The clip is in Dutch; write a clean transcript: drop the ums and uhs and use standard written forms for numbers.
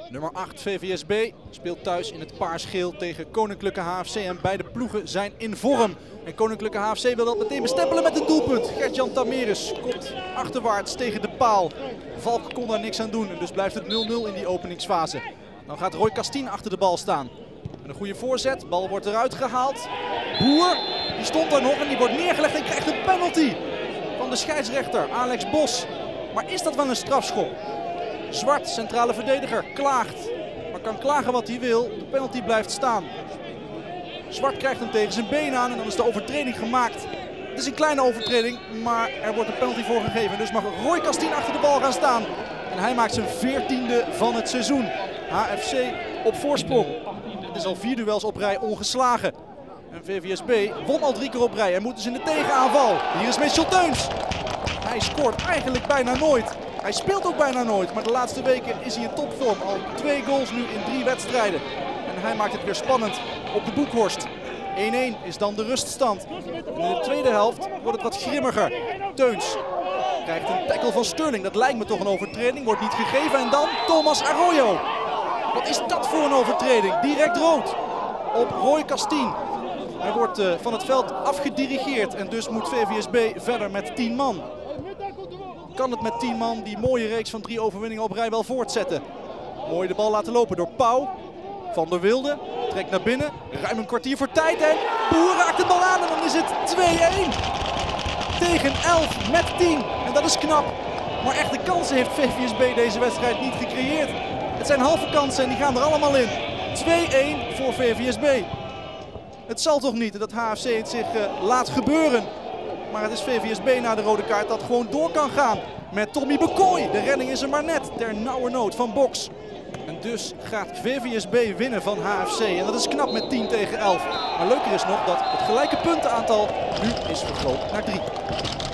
Nummer 8 VVSB speelt thuis in het paars-geel tegen Koninklijke HFC en beide ploegen zijn in vorm. En Koninklijke HFC wil dat meteen bestempelen met een doelpunt. Gert-Jan Tameres komt achterwaarts tegen de paal. Valk kon daar niks aan doen en dus blijft het 0-0 in die openingsfase. Dan gaat Roy Castien achter de bal staan. En een goede voorzet, bal wordt eruit gehaald. Boer, die stond daar nog en die wordt neergelegd en krijgt een penalty van de scheidsrechter Alex Bos. Maar is dat wel een strafschop? Zwart, centrale verdediger, klaagt. Maar kan klagen wat hij wil, de penalty blijft staan. Zwart krijgt hem tegen zijn been aan en dan is de overtreding gemaakt. Het is een kleine overtreding, maar er wordt een penalty voor gegeven. Dus mag Roy Castien achter de bal gaan staan. En hij maakt zijn 14e van het seizoen. HFC op voorsprong. Het is al 4 duels op rij ongeslagen. En VVSB won al 3 keer op rij en moet dus in de tegenaanval. Hier is Mitchell Teuns. Hij scoort eigenlijk bijna nooit. Hij speelt ook bijna nooit, maar de laatste weken is hij in topvorm. Al 2 goals nu in 3 wedstrijden. En hij maakt het weer spannend op de Boekhorst. 1-1 is dan de ruststand. En in de tweede helft wordt het wat grimmiger. Teuns krijgt een tackle van Sterling. Dat lijkt me toch een overtreding. Wordt niet gegeven. En dan Thomas Arroyo. Wat is dat voor een overtreding? Direct rood op Roy Castien. Hij wordt van het veld afgedirigeerd. En dus moet VVSB verder met 10 man. Kan het met 10 man die mooie reeks van 3 overwinningen op rij wel voortzetten. Mooi de bal laten lopen door Pauw. Van der Wilde trekt naar binnen. Ruim een kwartier voor tijd en Boer raakt de bal aan en dan is het 2-1. Tegen 11 met 10. En dat is knap. Maar echte kansen heeft VVSB deze wedstrijd niet gecreëerd. Het zijn halve kansen en die gaan er allemaal in. 2-1 voor VVSB. Het zal toch niet dat HFC het zich laat gebeuren. Maar het is VVSB na de rode kaart dat gewoon door kan gaan. Met Tommy Bekoy. De redding is er maar net. Ter nauwe nood van Boks. En dus gaat VVSB winnen van HFC. En dat is knap met 10 tegen 11. Maar leuker is nog dat het gelijke puntenaantal nu is vergroot naar 3.